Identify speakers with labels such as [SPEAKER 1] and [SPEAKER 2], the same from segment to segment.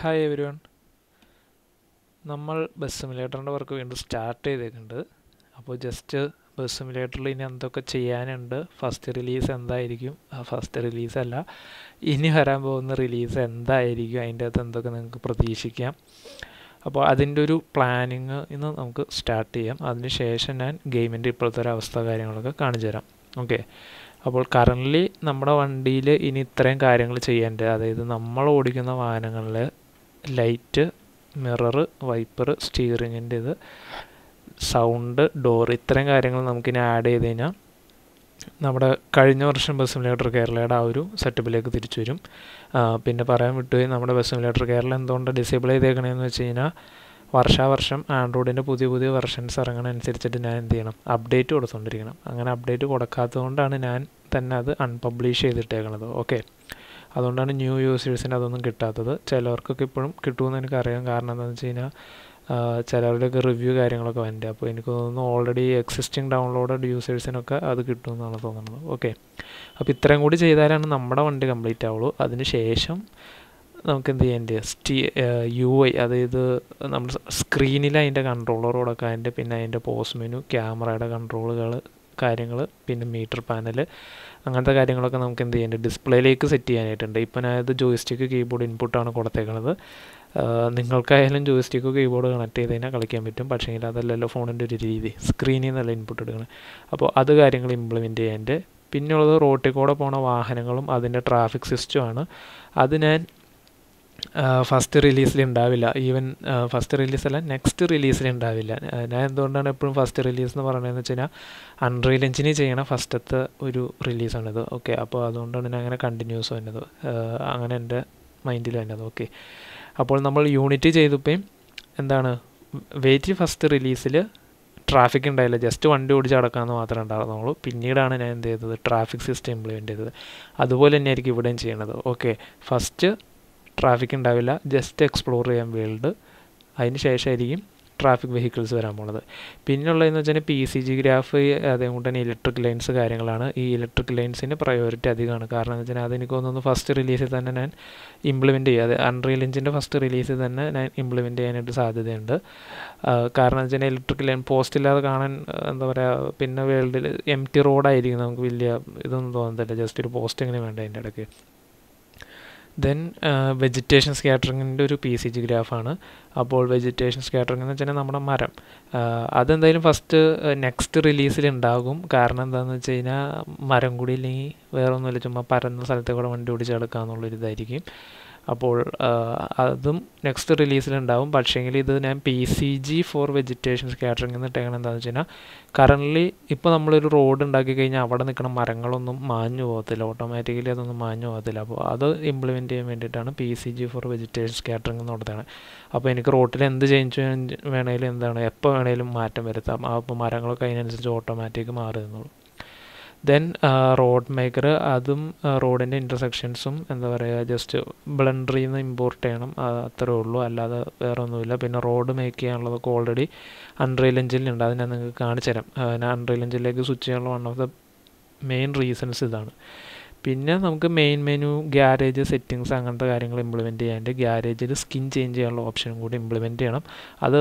[SPEAKER 1] Hi everyone, നമ്മൾ bus സിമുലേറ്ററിൻ്റെ work വീണ്ടും സ്റ്റാർട്ട് ചെയ്തിട്ടുണ്ട്. അപ്പോൾ ജസ്റ്റ് ബസ് സിമുലേറ്ററിൽ ഇനി എന്തൊക്കെ ചെയ്യാനുണ്ട്, ഫസ്റ്റ് റിലീസ് എന്തായിരിക്കും, ഫസ്റ്റ് റിലീസല്ല ഇനി വരാൻ പോകുന്ന റിലീസ് എന്തായിരിക്കും, അതിൻ്റെ അകത്ത് എന്തൊക്കെ നിങ്ങൾക്ക് പ്രതീക്ഷിക്കാം. അപ്പോൾ അതിൻ്റെ ഒരു പ്ലാനിങ് ഇന്ന് നമുക്ക് സ്റ്റാർട്ട് ചെയ്യാം. അതിന് ശേഷം ഞാൻ ഗെയിമിൻ്റെ ഇപ്പോഴത്തെ ഒരു അവസ്ഥ കാര്യങ്ങളൊക്കെ കാണിച്ചു തരാം. ഓക്കെ, അപ്പോൾ കറൻ്റ്ലി നമ്മുടെ വണ്ടിയിൽ ഇനി ഇത്രയും കാര്യങ്ങൾ ചെയ്യേണ്ടത്, അതായത് നമ്മൾ ഓടിക്കുന്ന വാഹനങ്ങളിൽ ലൈറ്റ്, മിറർ, വൈപ്പർ, സ്റ്റിയറിങ്ങിൻ്റെ ഇത്, സൗണ്ട്, ഡോർ, ഇത്രയും കാര്യങ്ങൾ നമുക്കിനി ആഡ് ചെയ്ത് കഴിഞ്ഞാൽ നമ്മുടെ കഴിഞ്ഞ വർഷം ബസ് സിമുലേറ്റർ കേരളയുടെ ആ ഒരു സെറ്റപ്പിലേക്ക് തിരിച്ചു വരും. പിന്നെ പറയാൻ വിട്ടുപോയി, നമ്മുടെ ബസ് സിമുലേറ്റർ കേരള എന്തുകൊണ്ട് ഡിസേബിൾ ചെയ്തേക്കണമെന്ന് വെച്ച് കഴിഞ്ഞാൽ വർഷാവർഷം ആൻഡ്രോയിഡിൻ്റെ പുതിയ പുതിയ വെർഷൻസ് ഇറങ്ങുന്ന അനുസരിച്ചിട്ട് ഞാൻ എന്ത് ചെയ്യണം, അപ്ഡേറ്റ് കൊടുത്തുകൊണ്ടിരിക്കണം. അങ്ങനെ അപ്ഡേറ്റ് കൊടുക്കാത്തത് കൊണ്ടാണ് ഞാൻ തന്നെ അത് അൺപബ്ലിഷ് ചെയ്തിട്ടേക്കണത്. ഓക്കെ, അതുകൊണ്ടാണ് ന്യൂ യൂസേഴ്സിന് അതൊന്നും കിട്ടാത്തത്. ചിലവർക്കൊക്കെ ഇപ്പോഴും കിട്ടുമെന്ന് എനിക്കറിയാം. കാരണം എന്താണെന്ന് വെച്ച് കഴിഞ്ഞാൽ ചിലരുടെയൊക്കെ റിവ്യൂ കാര്യങ്ങളൊക്കെ വേണ്ടത്. അപ്പോൾ എനിക്ക് തോന്നുന്നു ഓൾറെഡി എക്സിസ്റ്റിംഗ് ഡൗൺലോഡഡ് യൂസേഴ്സിനൊക്കെ അത് കിട്ടുമെന്നാണ് തോന്നുന്നത്. ഓക്കെ, അപ്പോൾ ഇത്രയും കൂടി ചെയ്താലാണ് നമ്മുടെ വണ്ടി കംപ്ലീറ്റ് ആവുള്ളൂ. അതിന് ശേഷം നമുക്ക് എന്ത് ചെയ്യേണ്ടത്, UI, അതായത് നമ്മുടെ സ്ക്രീനിൽ അതിൻ്റെ കൺട്രോളർ കൊടുക്കാൻ്റെ, പിന്നെ അതിൻ്റെ പോസ്റ്റ് മെനു, ക്യാമറയുടെ കൺട്രോളുകൾ കാര്യങ്ങൾ, പിന്നെ മീറ്റർ പാനൽ, അങ്ങനത്തെ കാര്യങ്ങളൊക്കെ നമുക്ക് എന്ത് ചെയ്യേണ്ടത്, ഡിസ്പ്ലേയിലേക്ക് സെറ്റ് ചെയ്യാനായിട്ടുണ്ട്. ഇപ്പം ഞാനത് ജോയിസ്റ്റിക്ക് കീബോർഡ് ഇൻപുട്ടാണ് കൊടുത്തേക്കുന്നത്. നിങ്ങൾക്കായാലും ജോയിസ്റ്റിക്ക് കീബോർഡ് കണക്ട് ചെയ്ത് കഴിഞ്ഞാൽ കളിക്കാൻ പറ്റും. പക്ഷേ അതല്ലല്ലോ ഫോണിൻ്റെ ഒരു രീതി, സ്ക്രീനിൽ നിന്നല്ല ഇൻപുട്ട് എടുക്കണം. അപ്പോൾ അത് കാര്യങ്ങൾ ഇംപ്ലിമെൻറ്റ് ചെയ്യാൻ്റെ. പിന്നെയുള്ളത് റോട്ടിൽ കൂടെ പോണ വാഹനങ്ങളും അതിൻ്റെ ട്രാഫിക് സിസ്റ്റമാണ്. അത് ഞാൻ ഫസ്റ്റ് റിലീസിൽ ഉണ്ടാവില്ല. ഈവൻ ഫസ്റ്റ് റിലീസല്ല, നെക്സ്റ്റ് റിലീസിൽ ഉണ്ടാവില്ല. ഞാൻ എന്തുകൊണ്ടാണ് എപ്പോഴും ഫസ്റ്റ് റിലീസ് എന്ന് പറയുന്നതെന്ന് വെച്ച് കഴിഞ്ഞാൽ അൺറിയൽ എഞ്ചിന് ചെയ്യണ ഫസ്റ്റത്തെ ഒരു റിലീസാണിത്. ഓക്കെ, അപ്പോൾ അതുകൊണ്ടാണ് ഞാൻ അങ്ങനെ കണ്ടിന്യൂസ് വന്നത്, അങ്ങനെ എൻ്റെ മൈൻഡിൽ വന്നത്. ഓക്കെ, അപ്പോൾ നമ്മൾ യൂണിറ്റ് ചെയ്തപ്പോൾ എന്താണ്, വെയിറ്റ് ഫസ്റ്റ് റിലീസിൽ ട്രാഫിക് ഉണ്ടായില്ല, ജസ്റ്റ് വണ്ടി ഓടിച്ച് അടക്കാമെന്ന് മാത്രമേ ഉണ്ടായിരുന്നുള്ളൂ. പിന്നീടാണ് ഞാൻ എന്ത് ചെയ്തത്, ട്രാഫിക് സിസ്റ്റം ഇംപ്ലിമെൻറ്റ് ചെയ്തത്. അതുപോലെ തന്നെയായിരിക്കും ഇവിടെയും ചെയ്യണത്. ഓക്കെ, ഫസ്റ്റ് ട്രാഫിക് ഉണ്ടാവില്ല, ജസ്റ്റ് എക്സ്പ്ലോർ ചെയ്യാൻ വേൾഡ്, അതിന് ശേഷമായിരിക്കും ട്രാഫിക് വെഹിക്കിൾസ് വരാൻ പോണത്. പിന്നെയുള്ളതെന്ന് വെച്ചാൽ PCG ഗ്രാഫ്, അതേകൊണ്ട് തന്നെ ഇലക്ട്രിക് ലൈൻസ് കാര്യങ്ങളാണ്. ഈ ഇലക്ട്രിക് ലൈൻസിന് പ്രയോറിറ്റി അധികമാണ്. കാരണം എന്ന് വെച്ചാൽ അതെനിക്ക് തോന്നുന്നു ഫസ്റ്റ് റിലീസിൽ തന്നെ ഞാൻ ഇംപ്ലിമെൻറ്റ് ചെയ്യുക, അത് അൺറിയൽ എഞ്ചിൻ്റെ ഫസ്റ്റ് റിലീസിൽ തന്നെ ഞാൻ ഇംപ്ലിമെൻറ്റ് ചെയ്യാനായിട്ട് സാധ്യതയുണ്ട്. കാരണം എന്ന് വെച്ചാൽ ഇലക്ട്രിക് ലൈൻ പോസ്റ്റ് ഇല്ലാതെ കാണാൻ എന്താ പറയുക, പിന്നെ വേൾഡിൽ എംറ്റി റോഡായിരിക്കും, നമുക്ക് വലിയ ഇതൊന്നും തോന്നത്തില്ല, ജസ്റ്റ് ഒരു പോസ്റ്റ് എങ്ങനെ വേണ്ട അതിൻ്റെ ഇടയ്ക്ക്. ദെൻ വെജിറ്റേഷൻ സ്കാറ്ററിങ്ങിൻ്റെ ഒരു PCG ഗ്രാഫാണ്. അപ്പോൾ വെജിറ്റേഷൻ സ്കാറ്ററിംഗ് എന്ന് വെച്ചാൽ നമ്മുടെ മരം, അതെന്തായാലും ഫസ്റ്റ് നെക്സ്റ്റ് റിലീസിൽ ഉണ്ടാകും. കാരണം എന്താണെന്ന് വെച്ച് കഴിഞ്ഞാൽ മരം കൂടി ഇല്ലെങ്കിൽ വേറെ ഒന്നുമില്ല, ചുമ്മാ പരന്ന സ്ഥലത്തെ കൂടെ വണ്ടി ഓടിച്ച് എടുക്കുക എന്നുള്ളൊരിതായിരിക്കും. അപ്പോൾ അതും നെക്സ്റ്റ് റിലീസിലുണ്ടാവും. പക്ഷേങ്കിൽ ഇത് ഞാൻ PCG ഫോർ വെജിറ്റേഷൻ സ്കാറ്ററിംഗ് എന്ന് ഇട്ടേക്കണം. എന്താണെന്ന് വെച്ച് കഴിഞ്ഞാൽ കറൻ്റ്ലി ഇപ്പോൾ നമ്മളൊരു റോഡ് ഉണ്ടാക്കി കഴിഞ്ഞാൽ അവിടെ നിൽക്കുന്ന മരങ്ങളൊന്നും മാഞ്ഞു പോകത്തില്ല, ഓട്ടോമാറ്റിക്കലി അതൊന്നും മാഞ്ഞു പോകത്തില്ല. അപ്പോൾ അത് ഇംപ്ലിമെൻറ്റ് ചെയ്യാൻ വേണ്ടിയിട്ടാണ് PCG ഫോർ വെജിറ്റേഷൻ സ്കാറ്ററിംഗ് എന്ന് കൊടുത്തതാണ്. അപ്പോൾ എനിക്ക് റോട്ടിൽ എന്ത് ചേഞ്ച് വേണേലും എന്താണ് എപ്പോൾ വേണേലും മാറ്റം വരുത്താം. അപ്പോൾ മരങ്ങളൊക്കെ അതിനനുസരിച്ച് ഓട്ടോമാറ്റിക് മാറി നിന്നോളൂ. ദെൻ റോഡ് മേക്കർ, അതും റോഡിൻ്റെ ഇൻ്റർസെക്ഷൻസും എന്താ പറയുക, ജസ്റ്റ് ബ്ലെൻഡറിൽ നിന്ന് ഇമ്പോർട്ട് ചെയ്യണം, അത്രേ ഉള്ളൂ, അല്ലാതെ വേറെ ഒന്നുമില്ല. പിന്നെ റോഡ് മേക്ക് ചെയ്യാനുള്ളതൊക്കെ ഓൾറെഡി അൺറിയൽ എഞ്ചിനിലുണ്ട്, അത് ഞാൻ നിങ്ങൾക്ക് കാണിച്ചു തരാം. ഞാൻ അൺറിയൽ എഞ്ചിനിലേക്ക് സ്വിച്ച് ചെയ്യാനുള്ള one of the main reasons ഇതാണ്. പിന്നെ നമുക്ക് മെയിൻ മെനു, ഗ്യാരേജ് സെറ്റിങ്സ്, അങ്ങനത്തെ കാര്യങ്ങൾ ഇംപ്ലിമെൻറ്റ് ചെയ്യാണ്ട് ഗ്യാരേജിൽ സ്കിൻ ചേഞ്ച് ചെയ്യാനുള്ള ഓപ്ഷനും കൂടി ഇംപ്ലിമെൻറ്റ് ചെയ്യണം. അത്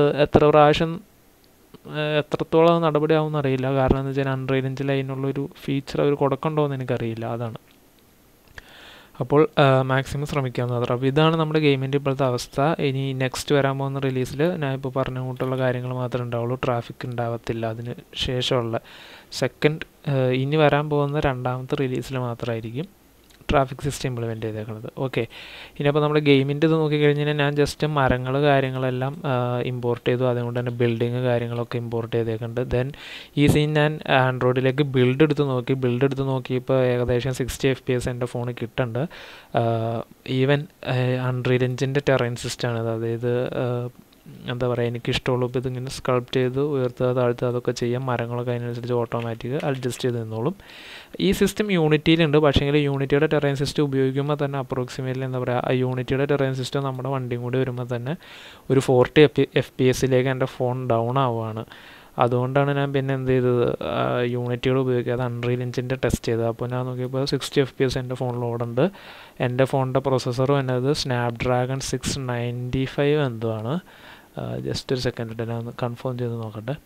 [SPEAKER 1] എത്രത്തോളം നടപടിയാവുമെന്ന് അറിയില്ല. കാരണം എന്ന് വെച്ചാൽ അൺറിയൽ എഞ്ചിനിൽ അതിനുള്ളൊരു ഫീച്ചർ അവർ കൊടുക്കണ്ടോയെന്ന് എനിക്കറിയില്ല, അതാണ്. അപ്പോൾ മാക്സിമം ശ്രമിക്കാവുന്ന അത്ര. അപ്പോൾ ഇതാണ് നമ്മുടെ ഗെയിമിൻ്റെ ഇപ്പോഴത്തെ അവസ്ഥ. ഇനി നെക്സ്റ്റ് വരാൻ പോകുന്ന റിലീസിൽ ഞാൻ ഇപ്പോൾ പറഞ്ഞ കൂട്ടുള്ള കാര്യങ്ങൾ മാത്രമേ ഉണ്ടാവുള്ളൂ, ട്രാഫിക് ഉണ്ടാവത്തില്ല. അതിന് ശേഷമുള്ള ഇനി വരാൻ പോകുന്ന രണ്ടാമത്തെ റിലീസിൽ മാത്രമായിരിക്കും ട്രാഫിക് സിസ്റ്റം ഇംപ്ലിമെൻറ്റ് ചെയ്തേക്കുന്നത്. ഓക്കെ, ഇനിയപ്പോൾ നമ്മുടെ ഗെയിമിൻ്റെ ഇത് നോക്കിക്കഴിഞ്ഞാൽ ഞാൻ ജസ്റ്റ് മരങ്ങൾ കാര്യങ്ങളെല്ലാം ഇമ്പോർട്ട് ചെയ്തു, അതുകൊണ്ട് തന്നെ ബിൽഡിങ് കാര്യങ്ങളൊക്കെ ഇമ്പോർട്ട് ചെയ്തേക്കുന്നുണ്ട്. ദെൻ ഈ സീൻ ഞാൻ ആൻഡ്രോയിഡിലേക്ക് ബിൽഡ് എടുത്ത് നോക്കിയപ്പോൾ ഏകദേശം 60 FPS എൻ്റെ ഫോണിൽ കിട്ടുന്നുണ്ട്. ഈവൻ അൺറിയൽ എഞ്ചിൻ്റെ ടെറൈൻ സിസ്റ്റമാണിത്, അതായത് എന്താ പറയുക, എനിക്കിഷ്ടമുള്ളൂ. ഇപ്പോൾ ഇതിങ്ങനെ സ്കൾപ്റ്റ് ചെയ്ത് ഉയർത്തുക താഴ്ത്തുക അതൊക്കെ ചെയ്യാം, മരങ്ങളൊക്കെ അതിനനുസരിച്ച് ഓട്ടോമാറ്റിക് അഡ്ജസ്റ്റ് ചെയ്ത് നിന്നോളും. ഈ സിസ്റ്റം യൂണിറ്റിയിലുണ്ട്. പക്ഷേങ്കിൽ യൂണിറ്റിയുടെ ടെറൈൻ സിസ്റ്റം ഉപയോഗിക്കുമ്പോൾ തന്നെ അപ്രോക്സിമേറ്റ്ലി എന്താ പറയുക, ആ യൂണിറ്റിയുടെ ടെറൈൻ സിസ്റ്റം നമ്മുടെ വണ്ടിയും കൂടി വരുമ്പോൾ തന്നെ ഒരു 40 FPS എൻ്റെ ഫോൺ ഡൗൺ ആവുകയാണ്. അതുകൊണ്ടാണ് ഞാൻ പിന്നെ എന്ത് ചെയ്തത്, യൂണിറ്റുകൾ ഉപയോഗിക്കാതെ അൺറിയൽ എഞ്ചിൻ്റെ ടെസ്റ്റ് ചെയ്തത്. അപ്പോൾ ഞാൻ നോക്കിയപ്പോൾ 60 FPS എൻ്റെ ഫോണിൽ ഓടുന്നുണ്ട്. എൻ്റെ ഫോണിൻ്റെ പ്രൊസസ്സറും എന്നത് സ്നാപ്ഡ്രാഗൺ 695 എന്തോ ആണ്. ജസ്റ്റ് ഒരു സെക്കൻഡ് ഞാൻ ഒന്ന് കൺഫേം ചെയ്ത് നോക്കട്ടെ.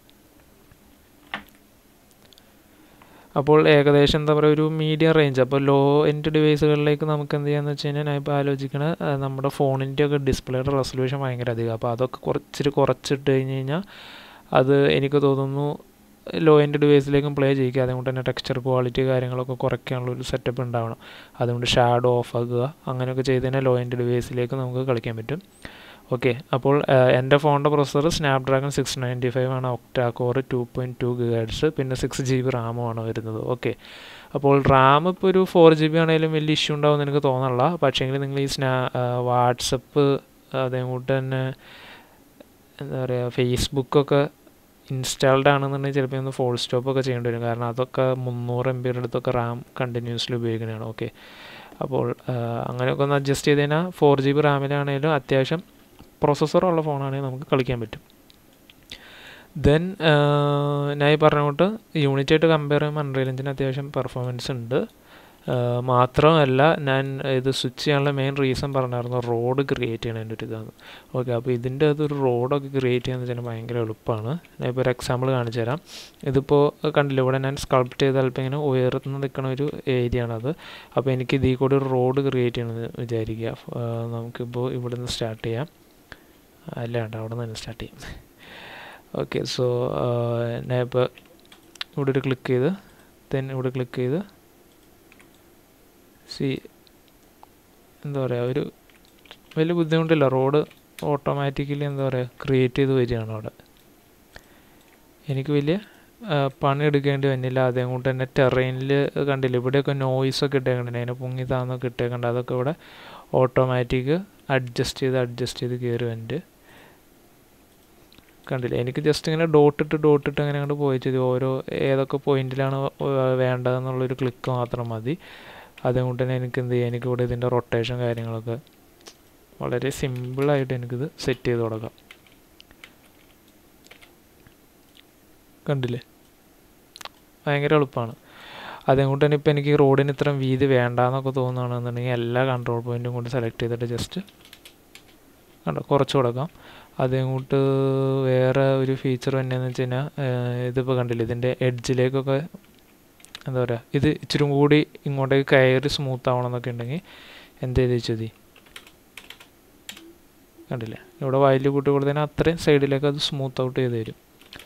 [SPEAKER 1] അപ്പോൾ ഏകദേശം എന്താ പറയുക, ഒരു മീഡിയം റേഞ്ച്. അപ്പോൾ ലോ എൻഡ് ഡിവൈസുകളിലേക്ക് നമുക്ക് എന്ത് ചെയ്യാന്ന് വെച്ച് കഴിഞ്ഞാൽ, ഞാൻ ഇപ്പോൾ ആലോചിക്കണ നമ്മുടെ ഫോണിൻ്റെ ഒക്കെ ഡിസ്പ്ലേയുടെ റെസൊല്യൂഷൻ ഭയങ്കര അധികം. അപ്പോൾ അതൊക്കെ കുറച്ചിട്ട് കഴിഞ്ഞ് കഴിഞ്ഞാൽ അത് എനിക്ക് തോന്നുന്നു ലോ എൻഡ് ഡിവൈസിലേക്കും പ്ലേ ചെയ്യിക്കുക. അതുകൊണ്ട് തന്നെ ടെക്സ്ചർ ക്വാളിറ്റി കാര്യങ്ങളൊക്കെ കുറയ്ക്കാനുള്ളൊരു സെറ്റപ്പ് ഉണ്ടാവണം. അതുകൊണ്ട് ഷാഡോ ഓഫ് ആക്കുക, അങ്ങനെയൊക്കെ ചെയ്ത് കഴിഞ്ഞാൽ ലോ എൻഡ് ഡിവൈസിലേക്ക് നമുക്ക് കളിക്കാൻ പറ്റും. ഓക്കെ, അപ്പോൾ എൻ്റെ ഫോണിൻ്റെ പ്രൊസസ്സർ സ്നാപ്ഡ്രാഗൺ 695 ആണ്, ഒക്ടാ കോർ 2.2 GHz, പിന്നെ 6 GB റാമുമാണ് വരുന്നത്. ഓക്കെ, അപ്പോൾ റാം ഇപ്പോൾ ഒരു 4 GB ആണെങ്കിലും വലിയ ഇഷ്യൂ ഉണ്ടാവുമെന്ന് എനിക്ക് തോന്നണില്ല. പക്ഷേങ്കിൽ നിങ്ങൾ ഈ വാട്സപ്പ് അതേകൂട്ട് തന്നെ എന്താ പറയുക, ഫേസ്ബുക്കൊക്കെ ഇൻസ്റ്റാൾഡ് ആണെന്നുണ്ടെങ്കിൽ ചിലപ്പോൾ ഒന്ന് ഫോൾ സ്റ്റോപ്പൊക്കെ ചെയ്യേണ്ടി വരും. കാരണം അതൊക്കെ 300 MB അടുത്തൊക്കെ റാം കണ്ടിന്യൂസ്ലി ഉപയോഗിക്കുന്നതാണ്. ഓക്കെ, അപ്പോൾ അങ്ങനെയൊക്കെ ഒന്ന് അഡ്ജസ്റ്റ് ചെയ്ത് കഴിഞ്ഞാൽ 4 GB റാമിലാണെങ്കിലും അത്യാവശ്യം പ്രോസസ്സറുള്ള ഫോണാണെങ്കിൽ നമുക്ക് കളിക്കാൻ പറ്റും. ദെൻ ഞാൻ ഈ പറഞ്ഞ യൂണിറ്റായിട്ട് കമ്പയർ ചെയ്യുമ്പോൾ അൺറിയൽ എഞ്ചിന് അത്യാവശ്യം പെർഫോമൻസ് ഉണ്ട്. മാത്രമല്ല ഞാൻ ഇത് സ്വിച്ച് ചെയ്യാനുള്ള മെയിൻ റീസൺ പറഞ്ഞായിരുന്നു റോഡ് ക്രിയേറ്റ് ചെയ്യണതിൻ്റെ ഒരു ഇതാണ്. ഓക്കെ, അപ്പോൾ ഇതിൻ്റെ അതൊരു റോഡൊക്കെ ക്രിയേറ്റ് ചെയ്യാന്ന് വെച്ചാൽ ഭയങ്കര എളുപ്പമാണ്. ഞാൻ ഇപ്പോൾ ഒരു എക്സാമ്പിൾ കാണിച്ചു തരാം. ഇതിപ്പോൾ കണ്ടില്ല, ഇവിടെ ഞാൻ സ്കൾപ്റ്റ് ചെയ്ത് അല്പം ഇങ്ങനെ ഉയർന്ന് നിൽക്കുന്ന ഒരു ഏരിയ ആണത്. അപ്പോൾ എനിക്ക് ഇതിൽ കൂടി ഒരു റോഡ് ക്രിയേറ്റ് ചെയ്യണമെന്ന് വിചാരിക്കുക. നമുക്കിപ്പോൾ ഇവിടെ നിന്ന് സ്റ്റാർട്ട് ചെയ്യാം. അല്ല വേണ്ട, അവിടെ നിന്ന് തന്നെ സ്റ്റാർട്ട് ചെയ്യാം. ഓക്കെ, സോ ഞാൻ ഇപ്പോൾ ഇവിടെ ഒരു ക്ലിക്ക് ചെയ്ത് ഇവിടെ ക്ലിക്ക് ചെയ്ത് എന്താ പറയുക, ഒരു വലിയ ബുദ്ധിമുട്ടില്ല. റോഡ് ഓട്ടോമാറ്റിക്കലി എന്താ പറയുക ക്രിയേറ്റ് ചെയ്ത് വരികയാണ് അവിടെ. എനിക്ക് വലിയ പണി എടുക്കേണ്ടി വന്നില്ല. അതേകൊണ്ട് തന്നെ ടെറൈനിൽ കണ്ടില്ല, ഇവിടെയൊക്കെ നോയ്സൊക്കെ ഇട്ടേക്കണ്ടേ, അതിനെ പൊങ്ങി താന്നൊക്കെ ഇട്ടേക്കണ്ട. അതൊക്കെ ഇവിടെ ഓട്ടോമാറ്റിക് അഡ്ജസ്റ്റ് ചെയ്ത് കയറി വന്നിട്ട് കണ്ടില്ല. എനിക്ക് ജസ്റ്റ് ഇങ്ങനെ ഡോട്ടിട്ട് അങ്ങനെ അങ്ങോട്ട് പോയിച്ചത് ഓരോ ഏതൊക്കെ പോയിന്റിലാണ് വേണ്ടതെന്നുള്ളൊരു ക്ലിക്ക് മാത്രം മതി. അതുകൊണ്ട് തന്നെ എനിക്ക് എന്ത് ചെയ്യാം, എനിക്കിവിടെ ഇതിൻ്റെ റൊട്ടേഷൻ കാര്യങ്ങളൊക്കെ വളരെ സിമ്പിളായിട്ട് എനിക്കിത് സെറ്റ് ചെയ്ത് കൊടുക്കാം. കണ്ടില്ലേ, ഭയങ്കര എളുപ്പമാണ്. അതുകൊണ്ട് തന്നെ ഇപ്പോൾ എനിക്ക് റോഡിന് ഇത്രയും വീതി വേണ്ടാന്നൊക്കെ തോന്നുകയാണെന്നുണ്ടെങ്കിൽ എല്ലാ കൺട്രോൾ പോയിൻറ്റും കൊണ്ട് സെലക്ട് ചെയ്തിട്ട് ജസ്റ്റ് കുറച്ച് കൊടുക്കാം. അതേകൂട്ട് വേറെ ഒരു ഫീച്ചർ തന്നെയെന്ന് വെച്ച് കഴിഞ്ഞാൽ, ഇതിപ്പോൾ കണ്ടില്ലേ, ഇതിൻ്റെ എഡ്ജിലേക്കൊക്കെ എന്താ പറയുക, ഇത് ഇച്ചിരി കൂടി ഇങ്ങോട്ടേക്ക് കയറി സ്മൂത്ത് ആവണമെന്നൊക്കെ ഉണ്ടെങ്കിൽ എന്ത് ചെയ്ത് വെച്ചതി കണ്ടില്ലേ, ഇവിടെ വാല്യൂ കൂട്ടി കൊടുത്തതിന് അത്രയും സൈഡിലേക്ക് അത് സ്മൂത്ത് ഔട്ട് ചെയ്ത് തരും.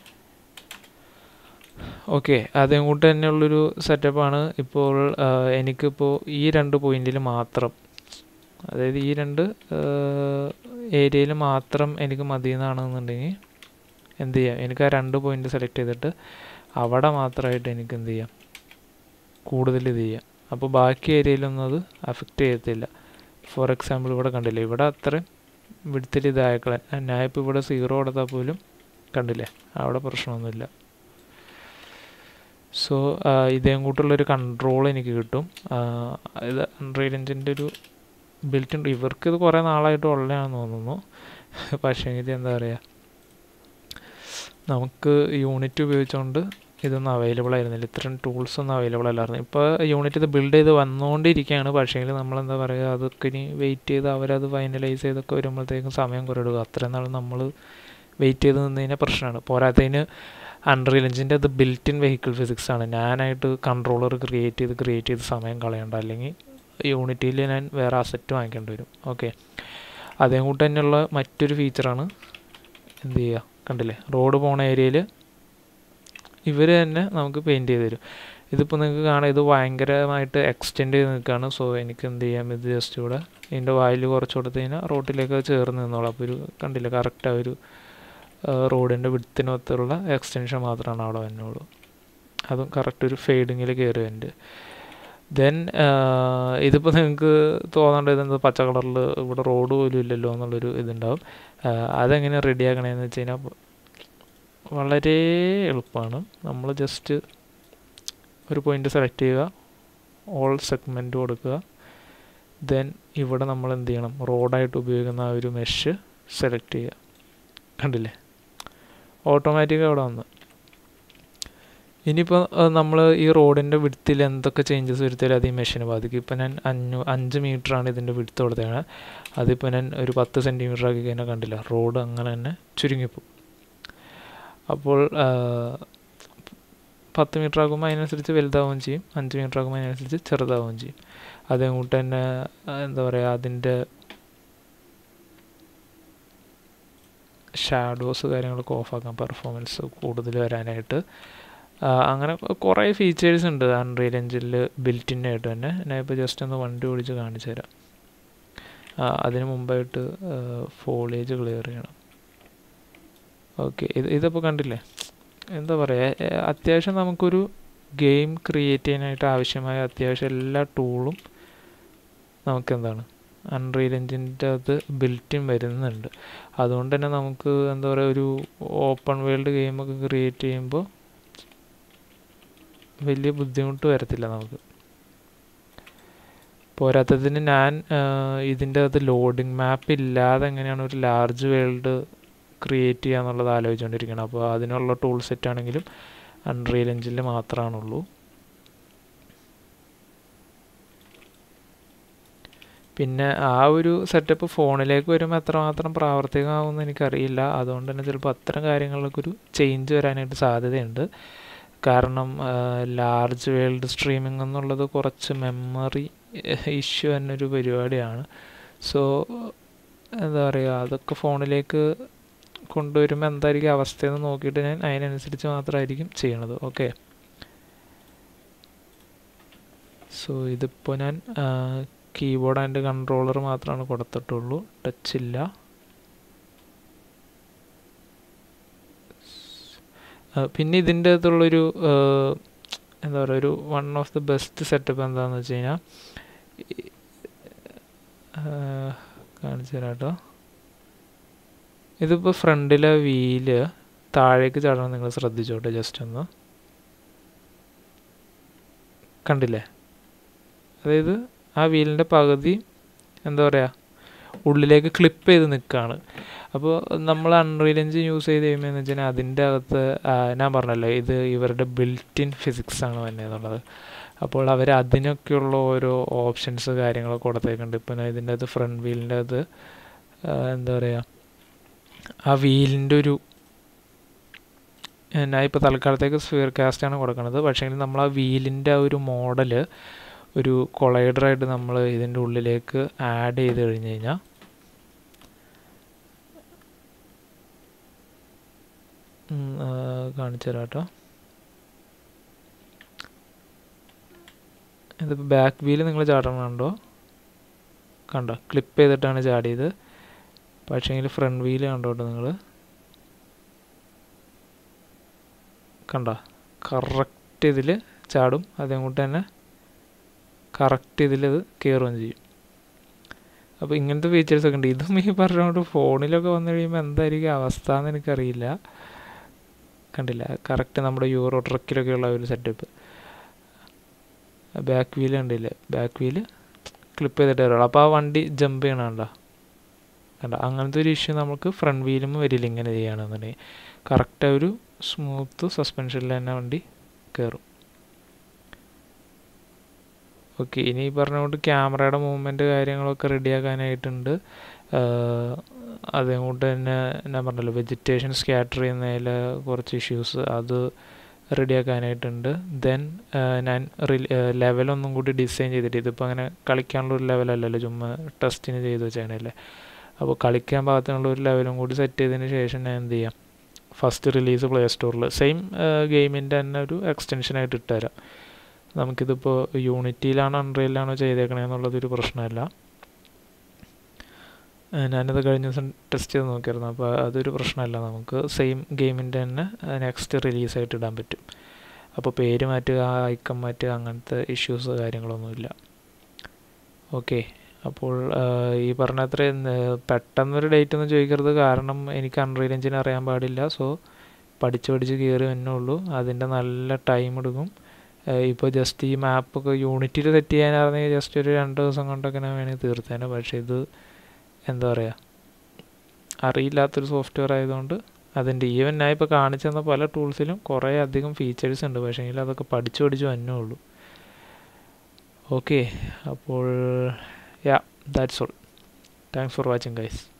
[SPEAKER 1] ഓക്കെ, അതേകൂട്ട് തന്നെയുള്ളൊരു സെറ്റപ്പാണ്. ഇപ്പോൾ എനിക്കിപ്പോൾ ഈ 2 പോയിന്റിൽ മാത്രം, അതായത് ഈ 2 ഏരിയയിൽ മാത്രം എനിക്ക് മതി എന്നാണെന്നുണ്ടെങ്കിൽ എന്ത് ചെയ്യാം, എനിക്ക് ആ 2 പോയിന്റ് സെലക്ട് ചെയ്തിട്ട് അവിടെ മാത്രമായിട്ട് എനിക്ക് എന്ത് ചെയ്യാം, കൂടുതൽ ഇത് ചെയ്യാം. അപ്പോൾ ബാക്കി ഏരിയയിലൊന്നും അത് അഫക്റ്റ് ചെയ്യത്തില്ല. ഫോർ എക്സാമ്പിൾ ഇവിടെ കണ്ടില്ലേ, ഇവിടെ അത്രയും വിടുത്തിൽ ഇതായക്കളെ, ഞാനിപ്പോൾ ഇവിടെ 0 കൊടുത്താൽ പോലും കണ്ടില്ലേ അവിടെ പ്രശ്നമൊന്നുമില്ല. സോ ഇതേം കൂട്ടുള്ളൊരു കൺട്രോൾ എനിക്ക് കിട്ടും. ഇത് അൺറിയൽ എഞ്ചിൻ്റെ ഒരു ബിൽറ്റ് ഉണ്ട്. ഇവർക്കിത് കുറേ നാളായിട്ട് ഉള്ളതാണെന്ന് തോന്നുന്നു. പക്ഷേ ഇത് എന്താ പറയുക, നമുക്ക് യൂണിറ്റ് ഉപയോഗിച്ചുകൊണ്ട് ഇതൊന്നും അവൈലബിൾ ആയിരുന്നില്ല, ഇത്രയും ടൂൾസ് ഒന്നും അവൈലബിൾ അല്ലായിരുന്നു. ഇപ്പോൾ യൂണിറ്റ് ഇത് ബിൽഡ് ചെയ്ത് വന്നുകൊണ്ടിരിക്കുകയാണ്. പക്ഷേങ്കിൽ നമ്മളെന്താ പറയുക, അതൊക്കെ ഇനി വെയിറ്റ് ചെയ്ത് അവരത് ഫൈനലൈസ് ചെയ്തൊക്കെ വരുമ്പോഴത്തേക്കും സമയം കുറേ എടുക്കും. അത്രയും നാൾ നമ്മൾ വെയിറ്റ് ചെയ്ത് നിന്ന് കഴിഞ്ഞാൽ പ്രശ്നമാണ്. പോരാത്തതിന് അൺറിയൽ എഞ്ചിൻ്റെ അത് ബിൽറ്റ് ഇൻ വെഹിക്കിൾ ഫിസിക്സ് ആണ്. ഞാനായിട്ട് കൺട്രോളർ ക്രിയേറ്റ് ചെയ്ത് സമയം കളയണ്ട. അല്ലെങ്കിൽ യൂണിറ്റിയിൽ ഞാൻ വേറെ അസറ്റ് വാങ്ങിക്കേണ്ടി വരും. ഓക്കെ, അതേകൂട്ട് തന്നെയുള്ള മറ്റൊരു ഫീച്ചറാണ് എന്ത് ചെയ്യുക, കണ്ടില്ലേ, റോഡ് പോണ ഏരിയയിൽ ഇവർ തന്നെ നമുക്ക് പെയിൻറ്റ് ചെയ്ത് തരും. ഇതിപ്പോൾ നിങ്ങൾക്ക് കാണാം, ഇത് ഭയങ്കരമായിട്ട് എക്സ്റ്റെൻഡ് ചെയ്ത് നിൽക്കുകയാണ്. സോ എനിക്ക് എന്ത് ചെയ്യാം, ഇത് ജസ്റ്റ് ഇവിടെ ഇതിൻ്റെ വാല്യൂ കുറച്ച് കൊടുത്ത് കഴിഞ്ഞാൽ റോട്ടിലേക്ക് ചേർന്ന് നിന്നോളാം. അപ്പോൾ ഒരു കണ്ടില്ല, കറക്റ്റ് ആ ഒരു റോഡിൻ്റെ വിഡ്ത്തിനൊത്തുള്ള എക്സ്റ്റൻഷൻ മാത്രമാണ് അവിടെ വന്നുള്ളൂ. അതും കറക്റ്റ് ഒരു ഫെയ്ഡിങ്ങിൽ കയറി വരുന്നുണ്ട്. ദെൻ ഇതിപ്പോൾ നിങ്ങൾക്ക് തോന്നേണ്ടത് എന്താ, പച്ച കളറിൽ ഇവിടെ റോഡ് പോലും ഇല്ലല്ലോ എന്നുള്ളൊരു ഇതുണ്ടാവും. അതെങ്ങനെ റെഡിയാക്കണമെന്ന് വെച്ച് കഴിഞ്ഞാൽ വളരെ എളുപ്പമാണ്. നമ്മൾ ജസ്റ്റ് ഒരു പോയിൻ്റ് സെലക്ട് ചെയ്യുക, ഓൾ സെഗ്മെൻറ്റ് കൊടുക്കുക. ദെൻ ഇവിടെ നമ്മൾ എന്ത് ചെയ്യണം, റോഡായിട്ട് ഉപയോഗിക്കുന്ന ആ ഒരു മെഷ് സെലക്ട് ചെയ്യുക. കണ്ടില്ലേ, ഓട്ടോമാറ്റിക് അവിടെ വന്നു. ഇനിയിപ്പോൾ നമ്മൾ ഈ റോഡിൻ്റെ വിഡ്ത്തിൽ എന്തൊക്കെ ചേഞ്ചസ് വരുത്തിയാലും അത് ഈ മെഷീനെ ബാധിക്കും. ഇപ്പോൾ ഞാൻ 5 മീറ്ററാണ് ഇതിൻ്റെ വിഡ്ത്ത് കൊടുത്തതാണ്. അതിപ്പോൾ ഞാൻ ഒരു 10 സെൻറ്റിമീറ്റർ ആക്കി കഴിഞ്ഞാൽ കണ്ടില്ല, റോഡ് അങ്ങനെ തന്നെ ചുരുങ്ങിപ്പോവും. അപ്പോൾ 10 മീറ്റർ ആകുമ്പോൾ അതിനനുസരിച്ച് വലുതാവുകയും ചെയ്യും, 5 മീറ്റർ ആകുമ്പോൾ അതിനനുസരിച്ച് ചെറുതാവുകയും ചെയ്യും. അതേകൂട്ട് തന്നെ എന്താ പറയുക, അതിൻ്റെ ഷാഡോസ് കാര്യങ്ങളൊക്കെ ഓഫാക്കാം, പെർഫോമൻസ് കൂടുതൽ വരാനായിട്ട്. അങ്ങനെ കുറേ ഫീച്ചേഴ്സ് ഉണ്ട് അൺറിയൽ എഞ്ചിനിൽ ബിൽറ്റ് ഇൻ ആയിട്ട് തന്നെ. ഞാൻ ഇപ്പോൾ ജസ്റ്റ് ഒന്ന് വണ്ടി ഓടിച്ച് കാണിച്ചു തരാം. അതിന് മുമ്പായിട്ട് ഫോളിയേജ് ക്ലിയർ ചെയ്യണം. ഓക്കെ, ഇതിപ്പോൾ കണ്ടില്ലേ, എന്താ പറയുക, അത്യാവശ്യം നമുക്കൊരു ഗെയിം ക്രിയേറ്റ് ചെയ്യാനായിട്ട് ആവശ്യമായ അത്യാവശ്യം എല്ലാ ടൂളും നമുക്കെന്താണ് അൺറിയൽ എഞ്ചിൻ്റെ അത് ബിൽറ്റ് ഇൻ വരുന്നുണ്ട്. അതുകൊണ്ട് തന്നെ നമുക്ക് എന്താ പറയുക, ഒരു ഓപ്പൺ വേൾഡ് ഗെയിമൊക്കെ ക്രിയേറ്റ് ചെയ്യുമ്പോൾ വലിയ ബുദ്ധിമുട്ട് വരത്തില്ല നമുക്ക്. പോരാത്തതിന് ഞാൻ ഇതിൻ്റെ അകത്ത് ലോഡിങ് മാപ്പ് ഇല്ലാതെ എങ്ങനെയാണ് ഒരു ലാർജ് വേൾഡ് ക്രിയേറ്റ് ചെയ്യുക എന്നുള്ളത് ആലോചിച്ചുകൊണ്ടിരിക്കണം. അപ്പോൾ അതിനുള്ള ടൂൾ സെറ്റ് ആണെങ്കിലും അൺറിയൽ എഞ്ചിനിൽ മാത്രമാണുള്ളൂ. പിന്നെ ആ ഒരു സെറ്റപ്പ് ഫോണിലേക്ക് വരുമ്പോൾ എത്രമാത്രം പ്രാവർത്തികമാകുമെന്ന് എനിക്കറിയില്ല. അതുകൊണ്ട് തന്നെ ചിലപ്പോൾ അത്തരം കാര്യങ്ങളിലൊക്കെ ഒരു ചേഞ്ച് വരാനായിട്ട് സാധ്യതയുണ്ട്. കാരണം ലാർജ് വേൾഡ് സ്ട്രീമിംഗ് എന്നുള്ളത് കുറച്ച് മെമ്മറി ഇഷ്യൂ തന്നെ ഒരു പരിപാടിയാണ്. സോ എന്താ പറയുക, അതൊക്കെ ഫോണിലേക്ക് കൊണ്ടുവരുമ്പോൾ എന്തായിരിക്കും അവസ്ഥയെന്ന് നോക്കിയിട്ട് ഞാൻ അതിനനുസരിച്ച് മാത്രമായിരിക്കും ചെയ്യണത്. ഓക്കെ, സോ ഇതിപ്പോൾ ഞാൻ കീബോർഡ് ആൻഡ് കൺട്രോളർ മാത്രമാണ് കൊടുത്തിട്ടുള്ളൂ, ടച്ചില്ല. പിന്നെ ഇതിൻ്റെ അകത്തുള്ളൊരു എന്താ പറയുക, ഒരു one of the best setup എന്താണെന്ന് വെച്ച് കഴിഞ്ഞാൽ, കാണിച്ചു തരാം കേട്ടോ. ഇതിപ്പോൾ ഫ്രണ്ടിലെ വീല് താഴേക്ക് ചാടണം, നിങ്ങൾ ശ്രദ്ധിച്ചോട്ടെ. ജസ്റ്റ് ഒന്ന് കണ്ടില്ലേ, അതായത് ആ വീലിൻ്റെ പകുതി എന്താ പറയുക ഉള്ളിലേക്ക് ക്ലിപ്പ് ചെയ്ത് നിൽക്കുകയാണ്. അപ്പോൾ നമ്മൾ അൺറിയൽ എഞ്ചിൻ യൂസ് ചെയ്ത് കഴിയുമ്പോൾ എന്ന് വെച്ചാൽ അതിൻ്റെ അകത്ത് ഞാൻ പറഞ്ഞല്ലോ, ഇത് ഇവരുടെ ബിൽറ്റ് ഇൻ ഫിസിക്സ് ആണ് തന്നെ എന്നുള്ളത്. അപ്പോൾ അവർ അതിനൊക്കെയുള്ള ഓരോ ഓപ്ഷൻസ് കാര്യങ്ങളൊക്കെ കൊടുത്തേക്കുന്നുണ്ട്. ഇപ്പം ഇതിൻ്റെ അകത്ത് ഫ്രണ്ട് വീലിൻ്റെ അത് എന്താ പറയുക, ആ വീലിൻ്റെ ഒരു ഞാൻ ഇപ്പോൾ തൽക്കാലത്തേക്ക് സ്ഫിയർ കാസ്റ്റാണ് കൊടുക്കുന്നത്. പക്ഷേ നമ്മൾ ആ വീലിൻ്റെ ആ ഒരു മോഡൽ ഒരു കൊളൈഡറായിട്ട് നമ്മൾ ഇതിൻ്റെ ഉള്ളിലേക്ക് ആഡ് ചെയ്ത് കഴിഞ്ഞ് കഴിഞ്ഞാൽ കാണിച്ചു തരാം കേട്ടോ. ഇതിപ്പോൾ ബാക്ക് വീല് നിങ്ങൾ ചാടണുണ്ടോ, കണ്ടോ, ക്ലിപ്പ് ചെയ്തിട്ടാണ് ചാടിയത്. പക്ഷേങ്കിൽ ഫ്രണ്ട് വീല് കണ്ടോട്ടോ നിങ്ങൾ, കണ്ടോ, കറക്റ്റ് ഇതിൽ ചാടും. അതേകൂട്ട് തന്നെ കറക്റ്റ് ഇതിലത് കയറുകയും ചെയ്യും. അപ്പോൾ ഇങ്ങനത്തെ ഫീച്ചേഴ്സൊക്കെ ഉണ്ട്. ഇതും ഈ പറഞ്ഞുകൊണ്ട് ഫോണിലൊക്കെ വന്നു കഴിയുമ്പോൾ എന്തായിരിക്കും അവസ്ഥ എന്ന് എനിക്കറിയില്ല. കണ്ടില്ല, കറക്റ്റ് നമ്മുടെ യൂറോ ട്രക്കിലൊക്കെ ഉള്ള ഒരു സെറ്റപ്പ്. ബാക്ക് വീല് കണ്ടില്ലേ, ബാക്ക് വീല് ക്ലിപ്പ് ചെയ്തിട്ട് വരണം. അപ്പോൾ ആ വണ്ടി ജമ്പ് ചെയ്യണണ്ട, കണ്ട, അങ്ങനത്തെ ഒരു ഇഷ്യൂ നമുക്ക് ഫ്രണ്ട് വീലും വരില്ല ഇങ്ങനെ ചെയ്യുകയാണെന്നുണ്ടെങ്കിൽ. കറക്റ്റ് ഒരു സ്മൂത്ത് സസ്പെൻഷനിൽ തന്നെ വണ്ടി കയറും. ഓക്കെ, ഇനി ഈ പറഞ്ഞുകൊണ്ട് ക്യാമറയുടെ മൂവ്മെൻറ്റ് കാര്യങ്ങളൊക്കെ റെഡിയാക്കാനായിട്ടുണ്ട്. അതേകൊണ്ട് തന്നെ ഞാൻ പറഞ്ഞല്ലോ, വെജിറ്റേഷൻ സ്കാറ്റർ ചെയ്യുന്നതിൽ കുറച്ച് ഇഷ്യൂസ്, അത് റെഡിയാക്കാനായിട്ടുണ്ട്. ദെൻ ഞാൻ ലെവലൊന്നും കൂടി ഡിസൈൻ ചെയ്തിട്ട്, ഇതിപ്പോൾ അങ്ങനെ കളിക്കാനുള്ളൊരു ലെവലല്ലല്ലോ, ചുമ്മാ ടെസ്റ്റിന് ചെയ്ത് വെച്ചാണല്ലേ. അപ്പോൾ കളിക്കാൻ പാകത്തിനുള്ള ഒരു ലെവലും കൂടി സെറ്റ് ചെയ്തതിന് ശേഷം ഞാൻ എന്ത് ചെയ്യാം, ഫസ്റ്റ് റിലീസ് പ്ലേ സ്റ്റോറിൽ സെയിം ഗെയിമിൻ്റെ തന്നെ ഒരു എക്സ്റ്റൻഷനായിട്ട് ഇട്ടുതരാം. നമുക്കിതിപ്പോൾ യൂണിറ്റിയിലാണോ അൺറിയലിലാണോ ചെയ്തേക്കണേന്നുള്ളതൊരു പ്രശ്നമല്ല. ഞാനത് കഴിഞ്ഞ ദിവസം ടെസ്റ്റ് ചെയ്ത് നോക്കിയായിരുന്നു. അപ്പോൾ അതൊരു പ്രശ്നമല്ല, നമുക്ക് സെയിം ഗെയിമിൻ്റെ തന്നെ നെക്സ്റ്റ് റിലീസായിട്ട് ഇടാൻ പറ്റും. അപ്പോൾ പേര് മാറ്റുക, ഐക്കൺ മാറ്റുക, അങ്ങനത്തെ ഇഷ്യൂസ് കാര്യങ്ങളൊന്നുമില്ല. ഓക്കെ, അപ്പോൾ ഈ പറഞ്ഞ അത്രയും പെട്ടെന്നൊരു ഡേറ്റ് ഒന്നും ചോദിക്കരുത്, കാരണം എനിക്ക് അൺറിയൽ എഞ്ചിൻ അറിയാൻ പാടില്ല. സോ പഠിച്ച് കയറി തന്നെ ഉള്ളൂ, അതിൻ്റെ നല്ല ടൈം എടുക്കും. ഇപ്പോൾ ജസ്റ്റ് ഈ മാപ്പൊക്കെ യൂണിറ്റിയിൽ സെറ്റ് ചെയ്യാനായിരുന്നെങ്കിൽ ജസ്റ്റ് ഒരു 2 ദിവസം കൊണ്ടൊക്കെ ഞാൻ വേണമെങ്കിൽ തീർത്തേനെ. പക്ഷേ ഇത് എന്താ പറയുക, അറിയില്ലാത്തൊരു സോഫ്റ്റ്വെയർ ആയതുകൊണ്ട് അതിൻ്റെ ഈവൻ ഞാൻ ഇപ്പോൾ കാണിച്ചു തന്ന പല ടൂൾസിലും കുറേ അധികം ഫീച്ചേഴ്സ് ഉണ്ട്, പക്ഷേ എങ്കിൽ അതൊക്കെ പഠിച്ചു വന്നേ ഉള്ളൂ. ഓക്കെ, അപ്പോൾ yeah that's all. Thanks for watching guys.